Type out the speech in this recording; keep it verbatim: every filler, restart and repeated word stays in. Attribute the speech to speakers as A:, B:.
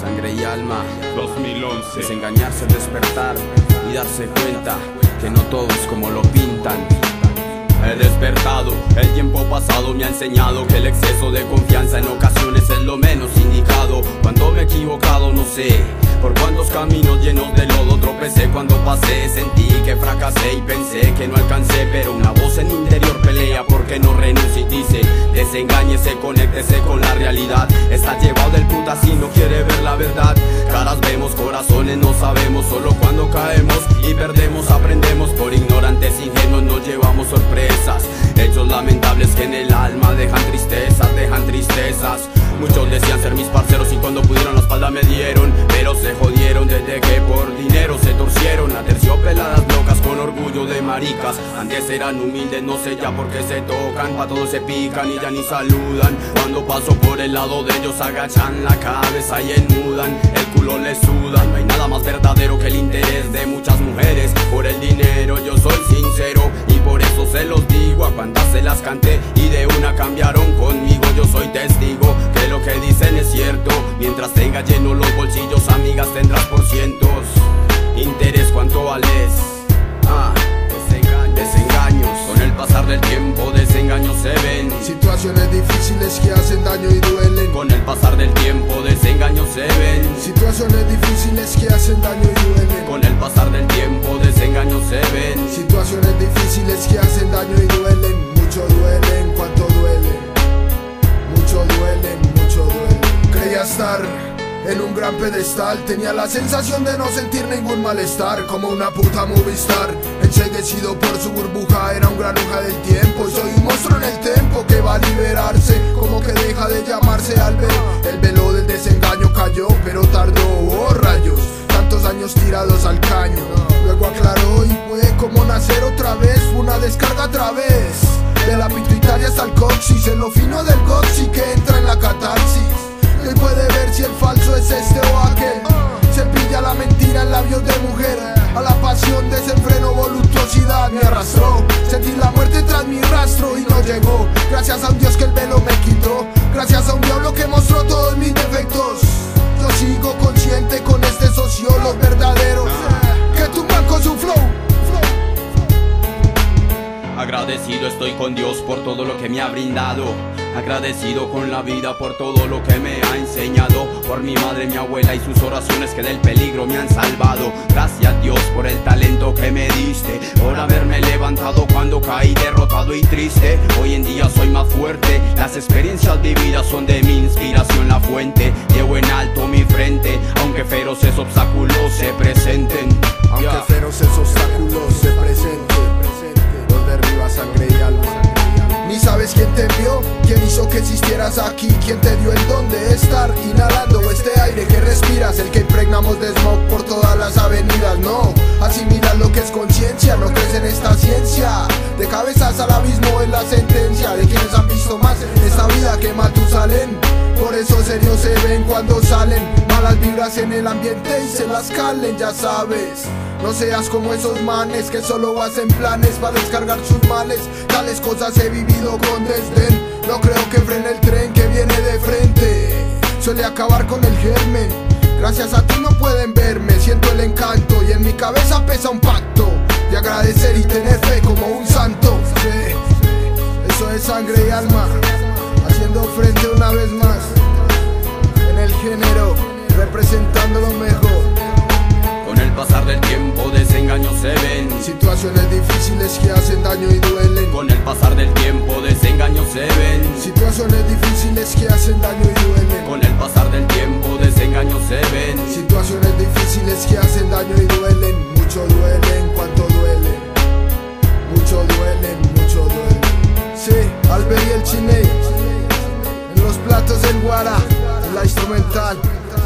A: Sangre y alma,
B: dos mil once.
A: desengañarse, despertar y darse cuenta que no todo es como lo pintan.
C: He despertado, el tiempo pasado me ha enseñado que el exceso de confianza en ocasiones es lo menos indicado. Cuando me he equivocado no sé por cuántos caminos llenos de lodo tropecé. Cuando pasé sentí que fracasé y pensé que no alcancé, pero una voz en mi interior pelea porque no renuncie y dice: desengáñese, conéctese con la realidad. Está llevado del puta si no quiere ver la verdad. Caras vemos, corazones no sabemos, solo cuando caemos y perdemos aprendemos. Por ignorantes ingenuos nos llevamos sorpresas, hechos lamentables que en el alma dejan tristezas, dejan tristezas. Muchos decían ser mis parceros y cuando pudieron la espalda me dieron, pero se jodieron desde que por dinero se torcieron. Aterciopeladas locas con orgullo de maricas, antes eran humildes, no sé ya por qué se tocan. Pa' todos se pican y ya ni saludan. Cuando paso por el lado de ellos agachan la cabeza y enmudan, el culo les suda. No hay nada más verdadero que el interés de muchas mujeres por el dinero. Yo soy sincero y por eso se los digo, a cuantas se las canté y de una cambiaron conmigo. Yo soy testigo que lo que dicen es cierto. Mientras tenga llenos los bolsillos, amigas tendrás por cientos. Interés, ¿cuánto vales? Ah, desengaños, desengaños. Con el pasar del tiempo, desengaños se ven.
D: Situaciones difíciles que hacen daño y duelen.
C: Con el pasar del tiempo, desengaños se ven.
D: Situaciones difíciles que hacen daño y duelen.
C: Con el pasar del tiempo, desengaños se ven.
D: Situaciones difíciles que hacen daño y duelen. Mucho duelen, cuánto duelen. Mucho duelen, mucho duelen. Creía estar en un gran pedestal, tenía la sensación de no sentir ningún malestar, como una puta movie star, enseguecido por su burbuja, era un granuja del tiempo. Y soy un monstruo en el tempo que va a liberarse, como que deja de llamarse Albert. El velo del desengaño cayó, pero tardó, oh rayos, tantos años tirados al caño. Luego aclaró y fue como nacer otra vez, una descarga a través de la pituitaria hasta el coxis, en lo fino del goxi que entra en la catarsis. Y hoy puede ver si el falso es este o aquel. Se pilla la mentira en labios de mujer. A la pasión desenfreno, voluptuosidad me arrastró. Sentí la muerte tras mi rastro y no llegó. Gracias a un Dios que el velo me quitó. Gracias a un diablo que mostró todos mis defectos. Yo sigo consciente con este socio, los verdaderos que tumban con su flow.
C: Agradecido estoy con Dios por todo lo que me ha brindado. Agradecido con la vida por todo lo que me ha enseñado. Por mi madre, mi abuela y sus oraciones que del peligro me han salvado. Gracias Dios por el talento que me diste, por haberme levantado cuando caí derrotado y triste. Hoy en día soy más fuerte, las experiencias vividas son de mi inspiración la fuente. Llevo en alto mi frente, aunque feroces obstáculos se presenten.
D: Aunque
C: yeah.
D: feroces obstáculos se presenten, los derriba sangre y alma. Ni sabes quién te envió, quién hizo que existieras aquí, quién te dio el don de estar inhalando este aire que respiras, el que impregnamos de smog por todas las avenidas. No, asimilas lo que es conciencia, no crees en esta ciencia. De cabezas al abismo es la sentencia de quienes han visto más en esta vida que Matusalén. Por eso serios se ven cuando salen, malas vibras en el ambiente y se las calen, ya sabes. No seas como esos manes que solo hacen planes para descargar sus males. Tales cosas he vivido con desdén, no creo que frene el tren que viene de frente. Suele acabar con el germen, gracias a ti no pueden verme. Siento el encanto y en mi cabeza pesa un pacto de agradecer y tener fe como un santo. Sí, eso es sangre y alma, haciendo frente una vez más en el género, representando lo mejor.
C: Con el pasar del tiempo desengaños se ven.
D: Situaciones difíciles que hacen daño y duelen.
C: Con el pasar del tiempo desengaños se ven.
D: Situaciones difíciles que hacen daño y duelen.
C: Con el pasar del tiempo desengaños se ven.
D: Situaciones difíciles que hacen daño y duelen. Mucho duelen, cuánto duelen. Mucho duelen, mucho duelen. Sí, Albert y el Chiney. En los platos del Guara, en la instrumental.